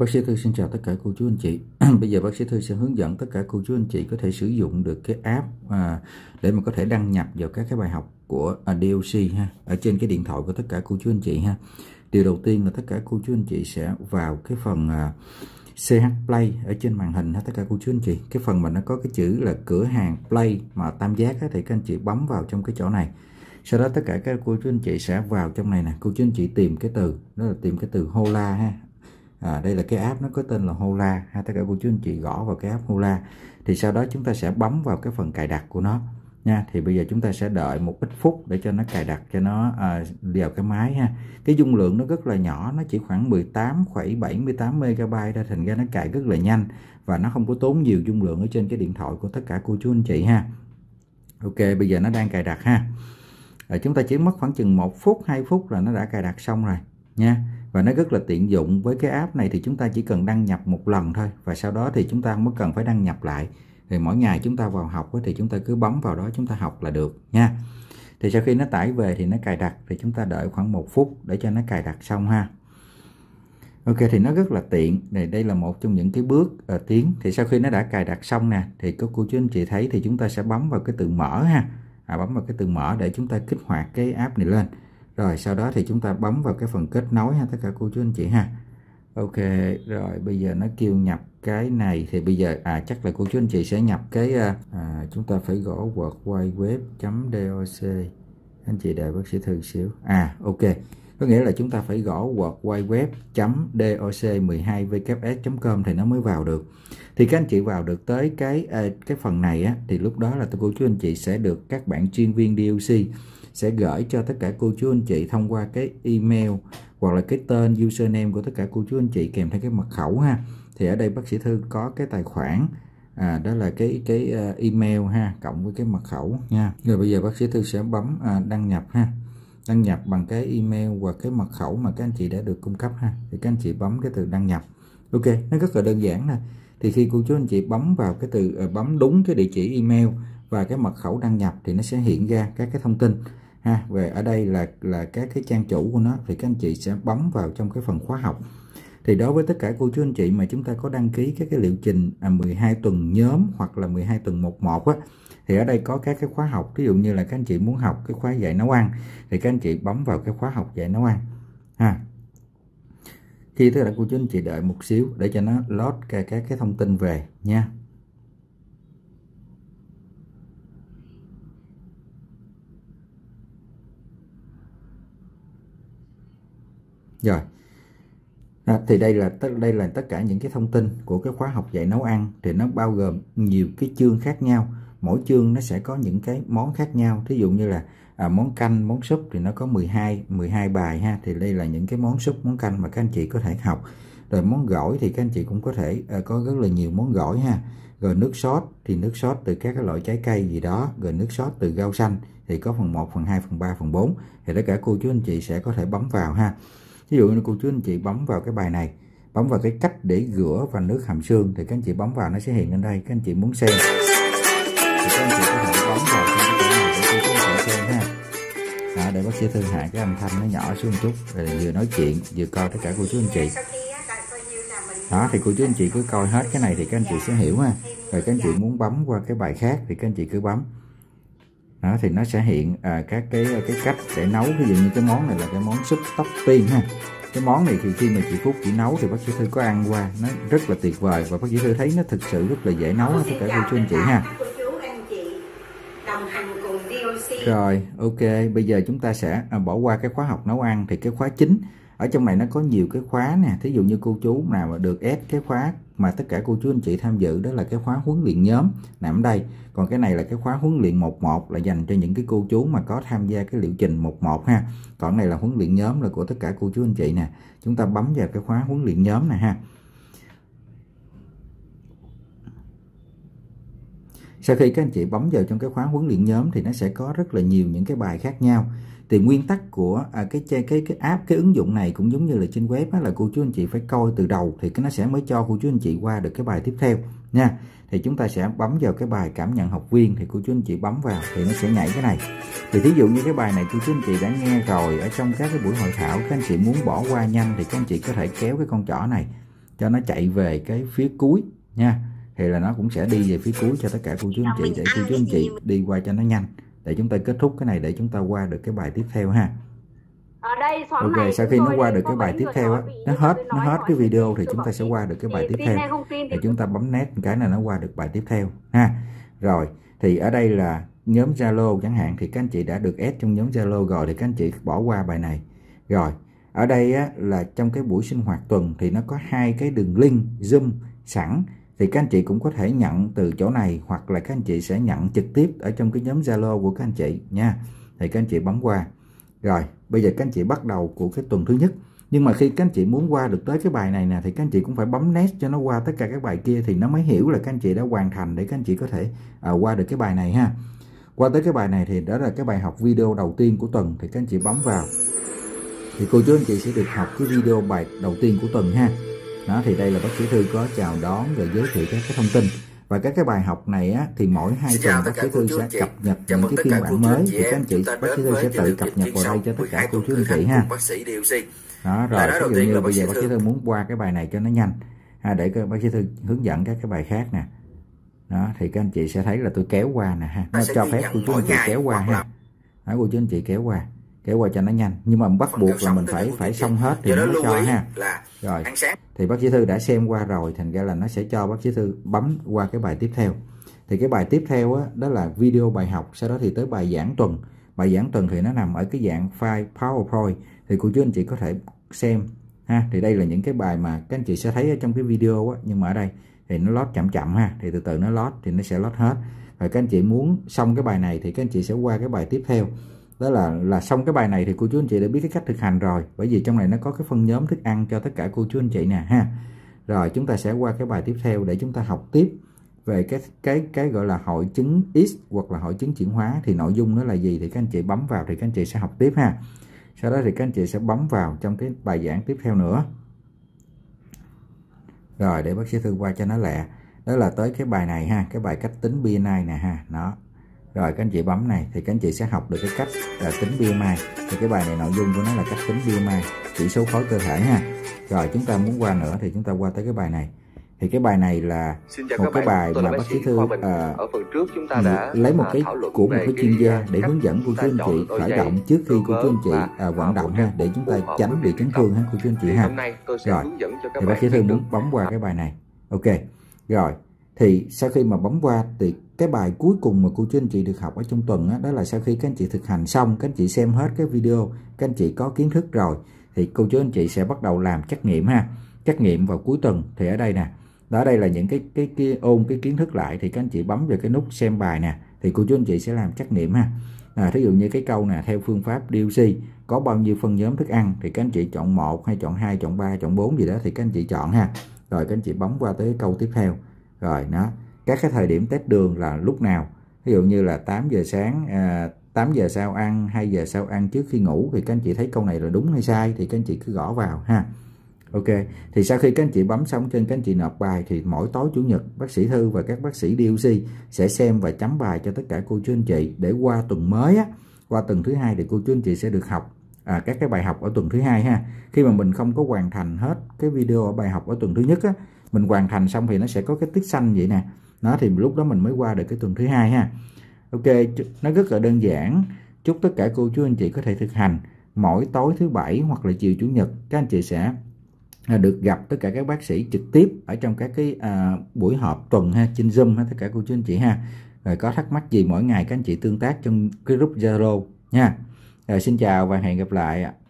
Bác sĩ Thư xin chào tất cả cô chú anh chị. Bây giờ bác sĩ Thư sẽ hướng dẫn tất cả cô chú anh chị có thể sử dụng được cái app để mà có thể đăng nhập vào các cái bài học của DOC ha, ở trên cái điện thoại của tất cả cô chú anh chị ha. Điều đầu tiên là tất cả cô chú anh chị sẽ vào cái phần CH Play ở trên màn hình ha, tất cả cô chú anh chị. Cái phần mà nó có cái chữ là cửa hàng Play mà tam giác á, thì các anh chị bấm vào trong cái chỗ này. Sau đó tất cả các cô chú anh chị sẽ vào trong này nè, cô chú anh chị tìm cái từ, đó là tìm cái từ Hola ha. Đây là cái app nó có tên là Hola ha, tất cả cô chú anh chị gõ vào cái app Hola thì sau đó chúng ta sẽ bấm vào cái phần cài đặt của nó nha. Thì bây giờ chúng ta sẽ đợi một ít phút để cho nó cài đặt cho nó vào cái máy ha. Cái dung lượng nó rất là nhỏ, nó chỉ khoảng 18,78 MB ra, thành ra nó cài rất là nhanh và nó không có tốn nhiều dung lượng ở trên cái điện thoại của tất cả cô chú anh chị ha. Ok, bây giờ nó đang cài đặt ha. Chúng ta chỉ mất khoảng chừng 1 phút 2 phút là nó đã cài đặt xong rồi nha. Và nó rất là tiện dụng. Với cái app này thì chúng ta chỉ cần đăng nhập một lần thôi, và sau đó thì chúng ta không có cần phải đăng nhập lại. Thì mỗi ngày chúng ta vào học thì chúng ta cứ bấm vào đó chúng ta học là được nha. Thì sau khi nó tải về thì nó cài đặt, thì chúng ta đợi khoảng 1 phút để cho nó cài đặt xong ha. Ok, thì nó rất là tiện. Đây là một trong những cái bước tiến. Thì sau khi nó đã cài đặt xong nè, thì các cô chú anh chị thấy thì chúng ta sẽ bấm vào cái từ mở ha. Bấm vào cái từ mở để chúng ta kích hoạt cái app này lên. Rồi sau đó thì chúng ta bấm vào cái phần kết nối ha, tất cả cô chú anh chị ha. Ok, rồi bây giờ nó kêu nhập cái này thì bây giờ chắc là cô chú anh chị sẽ nhập cái chúng ta phải gõ World Wide Web.doc. Anh chị đợi bác sĩ Thư xíu. Ok. Có nghĩa là chúng ta phải gõ World Wide Web.doc12vks.com thì nó mới vào được. Thì các anh chị vào được tới cái phần này á, thì lúc đó là cô chú anh chị sẽ được các bạn chuyên viên DOC sẽ gửi cho tất cả cô chú anh chị thông qua cái email hoặc là cái tên username của tất cả cô chú anh chị kèm theo cái mật khẩu ha. Thì ở đây bác sĩ Thư có cái tài khoản đó là cái email ha, cộng với cái mật khẩu nha. Rồi bây giờ bác sĩ Thư sẽ bấm đăng nhập ha. Đăng nhập bằng cái email và cái mật khẩu mà các anh chị đã được cung cấp ha. Thì các anh chị bấm cái từ đăng nhập. Ok, nó rất là đơn giản nè. Thì khi cô chú anh chị bấm vào cái từ bấm đúng cái địa chỉ email và cái mật khẩu đăng nhập thì nó sẽ hiện ra các cái thông tin ha. Về ở đây là các cái trang chủ của nó, thì các anh chị sẽ bấm vào trong cái phần khóa học. Thì đối với tất cả cô chú anh chị mà chúng ta có đăng ký các cái liệu trình 12 tuần nhóm hoặc là 12 tuần 1 á, thì ở đây có các cái khóa học. Ví dụ như là các anh chị muốn học cái khóa dạy nấu ăn thì các anh chị bấm vào cái khóa học dạy nấu ăn ha. Khi tức là cô chú anh chị đợi một xíu để cho nó load các cái thông tin về nha. Rồi thì đây là tất cả những cái thông tin của cái khóa học dạy nấu ăn. Thì nó bao gồm nhiều cái chương khác nhau, mỗi chương nó sẽ có những cái món khác nhau. Thí dụ như là món canh, món súp thì nó có 12 bài ha. Thì đây là những cái món súp, món canh mà các anh chị có thể học. Rồi món gỏi thì các anh chị cũng có thể có rất là nhiều món gỏi ha. Rồi nước sốt thì nước sốt từ các cái loại trái cây gì đó. Rồi nước sốt từ rau xanh thì có phần 1, phần 2, phần 3, phần 4. Thì tất cả cô chú anh chị sẽ có thể bấm vào ha. Ví dụ như cô chú anh chị bấm vào cái bài này, bấm vào cái cách để rửa và nước hầm xương thì các anh chị bấm vào nó sẽ hiện lên đây. Các anh chị muốn xem thì các anh chị có thể bấm vào trong cái chỗ này để cô chú anh chị xem ha. Đó, để bác sĩ Thư hạ cái âm thanh nó nhỏ xuống một chút, rồi vừa nói chuyện vừa coi tất cả cô chú anh chị. Đó, thì cô chú anh chị cứ coi hết cái này thì các anh chị sẽ hiểu ha. Rồi các anh chị muốn bấm qua cái bài khác thì các anh chị cứ bấm. Đó, thì nó sẽ hiện các cái cách để nấu. Ví dụ như cái món này là cái món súp tóc tiên ha. Cái món này thì khi mà chị Phúc chị nấu thì bác sĩ Thư có ăn qua, nó rất là tuyệt vời và bác sĩ Thư thấy nó thực sự rất là dễ nấu tất cả cô chú anh chị ha. Rồi ok, bây giờ chúng ta sẽ bỏ qua cái khóa học nấu ăn. Thì cái khóa chính ở trong này nó có nhiều cái khóa nè. Thí dụ như cô chú nào mà được ép cái khóa mà tất cả cô chú anh chị tham dự, đó là cái khóa huấn luyện nhóm nằm ở đây. Còn cái này là cái khóa huấn luyện 1 là dành cho những cái cô chú mà có tham gia cái liệu trình 1 ha. Còn này là huấn luyện nhóm là của tất cả cô chú anh chị nè. Chúng ta bấm vào cái khóa huấn luyện nhóm này ha. Sau khi các anh chị bấm vào trong cái khóa huấn luyện nhóm thì nó sẽ có rất là nhiều những cái bài khác nhau. Thì nguyên tắc của cái app, cái ứng dụng này cũng giống như là trên web á, là cô chú anh chị phải coi từ đầu thì nó sẽ mới cho cô chú anh chị qua được cái bài tiếp theo nha. Thì chúng ta sẽ bấm vào cái bài cảm nhận học viên, thì cô chú anh chị bấm vào thì nó sẽ nhảy cái này. Thì thí dụ như cái bài này cô chú anh chị đã nghe rồi ở trong các cái buổi hội thảo, các anh chị muốn bỏ qua nhanh thì các anh chị có thể kéo cái con trỏ này cho nó chạy về cái phía cuối nha, thì là nó cũng sẽ đi về phía cuối cho tất cả cô chú anh chị, để cô chú anh chị đi qua cho nó nhanh, để chúng ta kết thúc cái này để chúng ta qua được cái bài tiếp theo ha. Ok, sau khi nó qua được cái bài tiếp theo á, nó hết cái video thì chúng ta sẽ qua được cái bài tiếp theo, thì chúng ta bấm nét cái là nó qua được bài tiếp theo ha. Rồi thì ở đây là nhóm Zalo chẳng hạn, thì các anh chị đã được add trong nhóm Zalo rồi thì các anh chị bỏ qua bài này. Rồi ở đây á, là trong cái buổi sinh hoạt tuần thì nó có 2 cái đường link Zoom sẵn, thì các anh chị cũng có thể nhận từ chỗ này, hoặc là các anh chị sẽ nhận trực tiếp ở trong cái nhóm Zalo của các anh chị nha. Thì các anh chị bấm qua. Rồi bây giờ các anh chị bắt đầu của cái tuần thứ nhất, nhưng mà khi các anh chị muốn qua được tới cái bài này nè thì các anh chị cũng phải bấm nét cho nó qua tất cả các bài kia, thì nó mới hiểu là các anh chị đã hoàn thành, để các anh chị có thể qua được cái bài này ha. Qua tới cái bài này thì đó là cái bài học video đầu tiên của tuần, thì các anh chị bấm vào thì cô chú anh chị sẽ được học cái video bài đầu tiên của tuần ha. Đó thì đây là bác sĩ Thư có chào đón và giới thiệu các cái thông tin, và các cái bài học này á, thì mỗi 2 tuần bác sĩ Thư sẽ cập nhật những cái phiên bản mới, thì các anh chị bác sĩ Thư sẽ tự cập nhật vào đây cho tất cả cô chú anh chị ha. Đó rồi, ví dụ như bây giờ bác sĩ Thư muốn qua cái bài này cho nó nhanh để bác sĩ Thư hướng dẫn các cái bài khác nè. Đó thì các anh chị sẽ thấy là tôi kéo qua nè ha, nó cho phép cô chú anh chị kéo qua ha. Đó, cô chú anh chị kéo qua cho nó nhanh, nhưng mà bắt buộc là mình phải xong hết thì nó cho ha. Rồi thì bác sĩ Thư đã xem qua rồi, thành ra là nó sẽ cho bác sĩ Thư bấm qua cái bài tiếp theo. Thì cái bài tiếp theo á, đó là video bài học, sau đó thì tới bài giảng tuần. Bài giảng tuần thì nó nằm ở cái dạng file PowerPoint, thì cô chú anh chị có thể xem ha. Thì đây là những cái bài mà các anh chị sẽ thấy ở trong cái video á, nhưng mà ở đây thì nó load chậm ha, thì từ từ nó load thì nó sẽ load hết. Rồi các anh chị muốn xong cái bài này thì các anh chị sẽ qua cái bài tiếp theo. Đó là xong cái bài này thì cô chú anh chị đã biết cái cách thực hành rồi, bởi vì trong này nó có cái phân nhóm thức ăn cho tất cả cô chú anh chị nè ha. Rồi chúng ta sẽ qua cái bài tiếp theo để chúng ta học tiếp về cái gọi là hội chứng X hoặc là hội chứng chuyển hóa, thì nội dung nó là gì thì các anh chị bấm vào thì các anh chị sẽ học tiếp ha. Sau đó thì các anh chị sẽ bấm vào trong cái bài giảng tiếp theo nữa. Rồi để bác sĩ Thư qua cho nó lẹ. Đó là tới cái bài này ha, cái bài cách tính BMI nè ha. Đó. Rồi các anh chị bấm này thì các anh chị sẽ học được cái cách tính BMI. Thì cái bài này nội dung của nó là cách tính BMI, chỉ số khối cơ thể ha. Rồi chúng ta muốn qua nữa thì chúng ta qua tới cái bài này. Thì cái bài này là một cái bài mà bác sĩ Thư ở phần trước chúng ta đã lấy một cái của một cái chuyên gia để hướng dẫn cô chú anh chị khởi động trước khi cô chú anh chị vận động ha, để chúng ta tránh bị chấn thương ha cô chú anh chị ha. Rồi thì bác sĩ Thư muốn bấm qua cái bài này. Ok. Rồi thì sau khi mà bấm qua thì cái bài cuối cùng mà cô chú anh chị được học ở trong tuần đó, đó là sau khi các anh chị thực hành xong, các anh chị xem hết cái video, các anh chị có kiến thức rồi thì cô chú anh chị sẽ bắt đầu làm trắc nghiệm ha. Trắc nghiệm vào cuối tuần thì ở đây nè. Đó, đây là những cái ôn cái kiến thức lại, thì các anh chị bấm vào cái nút xem bài nè, thì cô chú anh chị sẽ làm trắc nghiệm ha. Thí dụ như cái câu nè, theo phương pháp DOC có bao nhiêu phân nhóm thức ăn, thì các anh chị chọn 1 hay chọn 2, chọn 3, chọn 4 gì đó thì các anh chị chọn ha. Rồi các anh chị bấm qua tới cái câu tiếp theo. Rồi nó các cái thời điểm test đường là lúc nào, ví dụ như là 8 giờ sáng, 8 giờ sau ăn, 2 giờ sau ăn, trước khi ngủ, thì các anh chị thấy câu này là đúng hay sai thì các anh chị cứ gõ vào ha. Ok, thì sau khi các anh chị bấm xong trên các anh chị nộp bài, thì mỗi tối chủ nhật bác sĩ Thư và các bác sĩ DOC sẽ xem và chấm bài cho tất cả cô chú anh chị, để qua tuần mới á, qua tuần thứ 2 thì cô chú anh chị sẽ được học các cái bài học ở tuần thứ 2 ha. Khi mà mình không có hoàn thành hết cái video ở bài học ở tuần thứ nhất á, mình hoàn thành xong thì nó sẽ có cái tích xanh vậy nè. Nó thì lúc đó mình mới qua được cái tuần thứ 2 ha. Ok, nó rất là đơn giản. Chúc tất cả cô chú anh chị có thể thực hành. Mỗi tối thứ Bảy hoặc là chiều Chủ nhật các anh chị sẽ được gặp tất cả các bác sĩ trực tiếp ở trong các cái buổi họp tuần ha, trên Zoom ha tất cả cô chú anh chị ha. Rồi có thắc mắc gì mỗi ngày các anh chị tương tác trong cái group Zalo nha. Rồi xin chào và hẹn gặp lại.